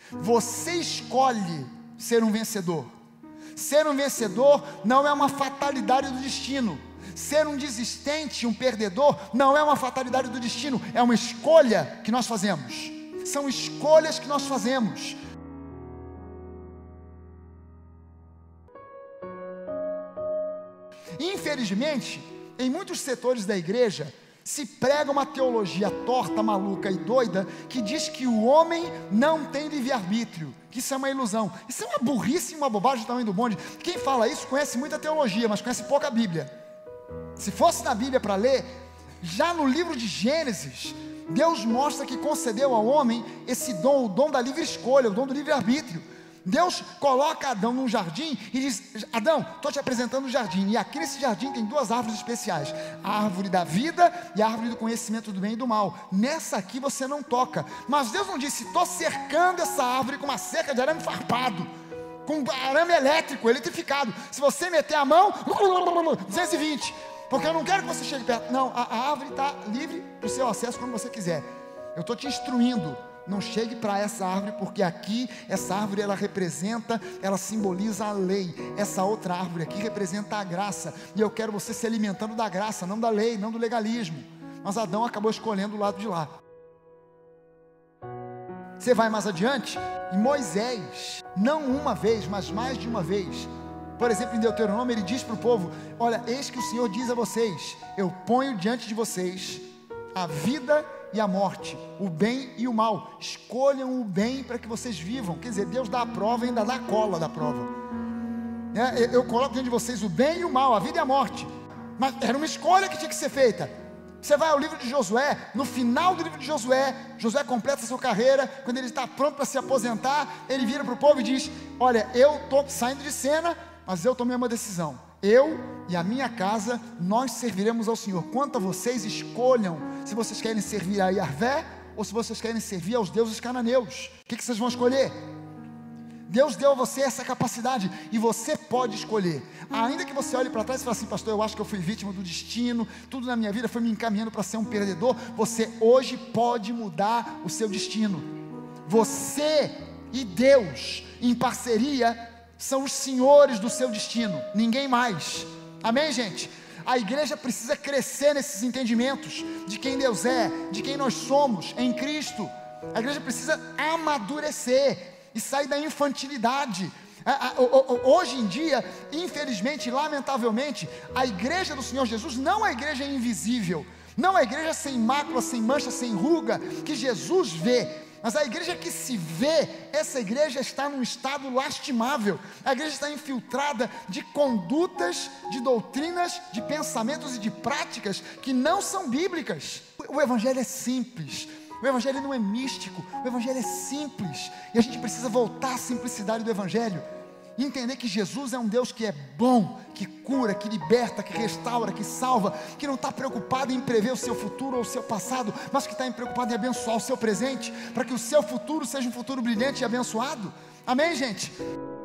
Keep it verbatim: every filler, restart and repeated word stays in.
Você escolhe ser um vencedor. Ser um vencedor não é uma fatalidade do destino. Ser um desistente, um perdedor, não é uma fatalidade do destino, é uma escolha que nós fazemos. São escolhas que nós fazemos. Infelizmente, em muitos setores da igreja, se prega uma teologia torta, maluca e doida, que diz que o homem não tem livre-arbítrio, que isso é uma ilusão. Isso é uma burrice e uma bobagem do tamanho do bonde. Quem fala isso conhece muita teologia, mas conhece pouca Bíblia. Se fosse na Bíblia para ler, já no livro de Gênesis, Deus mostra que concedeu ao homem esse dom, o dom da livre escolha, o dom do livre-arbítrio. Deus coloca Adão num jardim e diz: Adão, estou te apresentando o jardim, e aqui nesse jardim tem duas árvores especiais, a árvore da vida e a árvore do conhecimento do bem e do mal. Nessa aqui você não toca. Mas Deus não disse: estou cercando essa árvore com uma cerca de arame farpado, com arame elétrico, eletrificado, se você meter a mão, duzentos e vinte, porque eu não quero que você chegue perto. Não, a, a árvore está livre para o seu acesso quando você quiser. Eu estou te instruindo: não chegue para essa árvore, porque aqui, essa árvore, ela representa, ela simboliza a lei. Essa outra árvore aqui representa a graça, e eu quero você se alimentando da graça, não da lei, não do legalismo. Mas Adão acabou escolhendo o lado de lá. Você vai mais adiante, e Moisés, não uma vez, mas mais de uma vez, por exemplo, em Deuteronômio, ele diz para o povo: olha, eis que o Senhor diz a vocês, eu ponho diante de vocês a vida e a morte, o bem e o mal, escolham o bem para que vocês vivam. Quer dizer, Deus dá a prova e ainda dá a cola da prova. É, eu, eu coloco diante de vocês o bem e o mal, a vida e a morte. Mas era uma escolha que tinha que ser feita. Você vai ao livro de Josué, no final do livro de Josué, Josué completa a sua carreira, quando ele está pronto para se aposentar, ele vira para o povo e diz: olha, eu estou saindo de cena, mas eu tomei uma decisão, eu e a minha casa, nós serviremos ao Senhor. Quanto a vocês, escolham se vocês querem servir a Yahvé, ou se vocês querem servir aos deuses cananeus. O que, que vocês vão escolher? Deus deu a você essa capacidade, e você pode escolher. Ainda que você olhe para trás e fale assim: pastor, eu acho que eu fui vítima do destino, tudo na minha vida foi me encaminhando para ser um perdedor. Você hoje pode mudar o seu destino. Você e Deus, em parceria, são os senhores do seu destino, ninguém mais. Amém, gente? A igreja precisa crescer nesses entendimentos de quem Deus é, de quem nós somos em Cristo. A igreja precisa amadurecer e sair da infantilidade. Hoje em dia, infelizmente, lamentavelmente, a igreja do Senhor Jesus não é a igreja invisível, não é a igreja sem mácula, sem mancha, sem ruga, que Jesus vê. Mas a igreja que se vê, essa igreja está num estado lastimável. A igreja está infiltrada de condutas, de doutrinas, de pensamentos e de práticas que não são bíblicas. O evangelho é simples, o evangelho não é místico, o evangelho é simples, e a gente precisa voltar à simplicidade do evangelho, e entender que Jesus é um Deus que é bom, que cura, que liberta, que restaura, que salva, que não está preocupado em prever o seu futuro ou o seu passado, mas que está preocupado em abençoar o seu presente, para que o seu futuro seja um futuro brilhante e abençoado. Amém, gente?